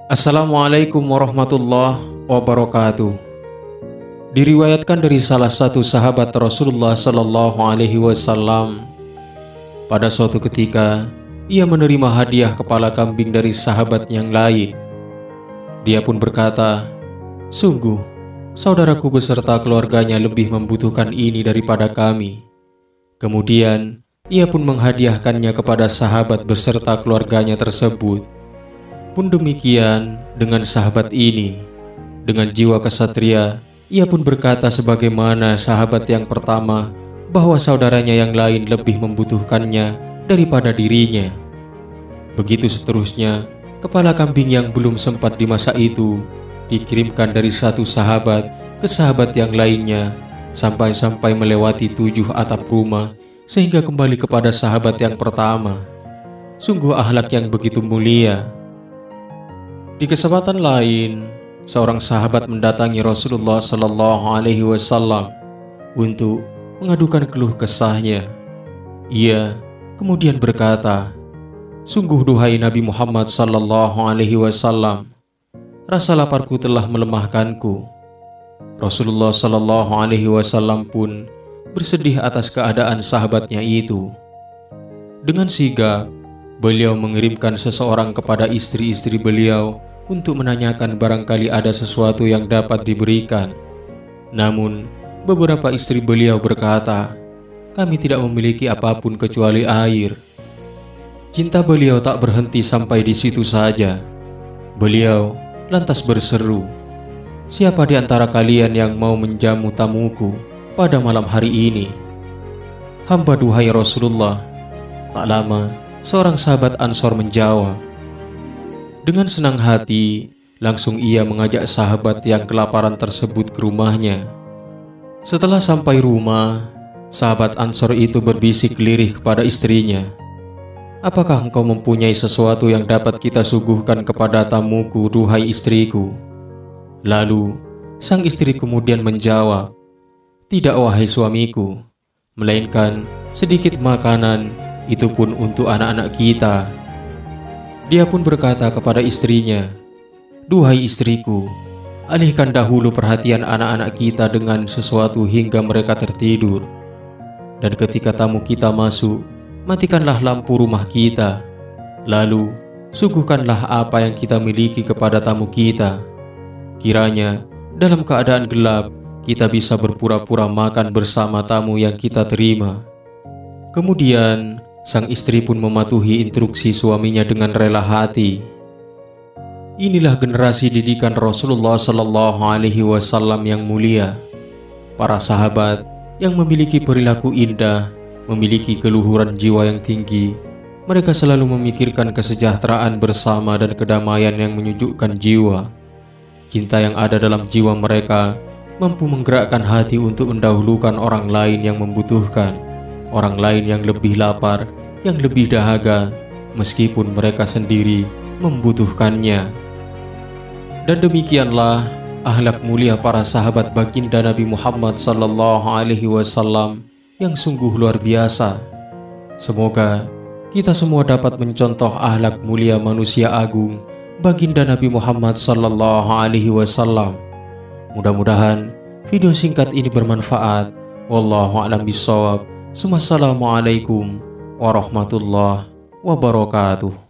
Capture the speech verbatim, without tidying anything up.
Assalamualaikum warahmatullahi wabarakatuh. Diriwayatkan dari salah satu sahabat Rasulullah Sallallahu Alaihi Wasallam, pada suatu ketika ia menerima hadiah kepala kambing dari sahabat yang lain. Dia pun berkata, "Sungguh, saudaraku beserta keluarganya lebih membutuhkan ini daripada kami." Kemudian ia pun menghadiahkannya kepada sahabat beserta keluarganya tersebut. Pun demikian dengan sahabat ini. Dengan jiwa kesatria, ia pun berkata sebagaimana sahabat yang pertama, bahwa saudaranya yang lain lebih membutuhkannya daripada dirinya. Begitu seterusnya, kepala kambing yang belum sempat dimasak itu dikirimkan dari satu sahabat ke sahabat yang lainnya, sampai-sampai melewati tujuh atap rumah, sehingga kembali kepada sahabat yang pertama. Sungguh akhlak yang begitu mulia. Di kesempatan lain, seorang sahabat mendatangi Rasulullah Sallallahu Alaihi Wasallam untuk mengadukan keluh kesahnya. Ia kemudian berkata, "Sungguh duhai Nabi Muhammad Sallallahu Alaihi Wasallam, rasa laparku telah melemahkanku." Rasulullah Sallallahu Alaihi Wasallam pun bersedih atas keadaan sahabatnya itu. Dengan sigap, beliau mengirimkan seseorang kepada istri-istri beliau untuk menanyakan barangkali ada sesuatu yang dapat diberikan. Namun, beberapa istri beliau berkata, "Kami tidak memiliki apapun kecuali air." Cinta beliau tak berhenti sampai di situ saja. Beliau lantas berseru, "Siapa di antara kalian yang mau menjamu tamuku pada malam hari ini?" "Hamba duhai Rasulullah." Tak lama, seorang sahabat Ansor menjawab. Dengan senang hati, langsung ia mengajak sahabat yang kelaparan tersebut ke rumahnya. Setelah sampai rumah, sahabat Ansor itu berbisik lirih kepada istrinya, "Apakah engkau mempunyai sesuatu yang dapat kita suguhkan kepada tamuku, duhai istriku?" Lalu, sang istri kemudian menjawab, "Tidak wahai suamiku, melainkan sedikit makanan, itu pun untuk anak-anak kita." Dia pun berkata kepada istrinya, "Duhai istriku, alihkan dahulu perhatian anak-anak kita dengan sesuatu hingga mereka tertidur. Dan ketika tamu kita masuk, matikanlah lampu rumah kita. Lalu, suguhkanlah apa yang kita miliki kepada tamu kita. Kiranya, dalam keadaan gelap, kita bisa berpura-pura makan bersama tamu yang kita terima." Kemudian, sang istri pun mematuhi instruksi suaminya dengan rela hati. Inilah generasi didikan Rasulullah Sallallahu Alaihi Wasallam yang mulia. Para sahabat yang memiliki perilaku indah, memiliki keluhuran jiwa yang tinggi. Mereka selalu memikirkan kesejahteraan bersama dan kedamaian yang menyejukkan jiwa. Cinta yang ada dalam jiwa mereka mampu menggerakkan hati untuk mendahulukan orang lain yang membutuhkan, orang lain yang lebih lapar, yang lebih dahaga, meskipun mereka sendiri membutuhkannya. Dan demikianlah akhlak mulia para sahabat baginda Nabi Muhammad Sallallahu Alaihi Wasallam yang sungguh luar biasa. Semoga kita semua dapat mencontoh akhlak mulia manusia agung baginda Nabi Muhammad Sallallahu Alaihi Wasallam. Mudah-mudahan video singkat ini bermanfaat. Wallahu a'lam bishawab. Assalamualaikum warahmatullahi wabarakatuh.